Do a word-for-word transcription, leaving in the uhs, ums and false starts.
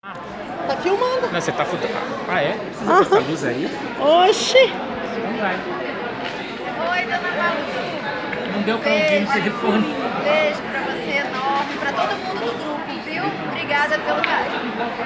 Tá filmando. Não, você tá fotografando. Ah, é? Você Aham. essa luz aí? Oxi. Então vai. Oi, dona Malu. Não deu pra ouvir no telefone. Beijo pra você enorme, pra todo mundo do grupo, viu? Obrigada pelo carinho.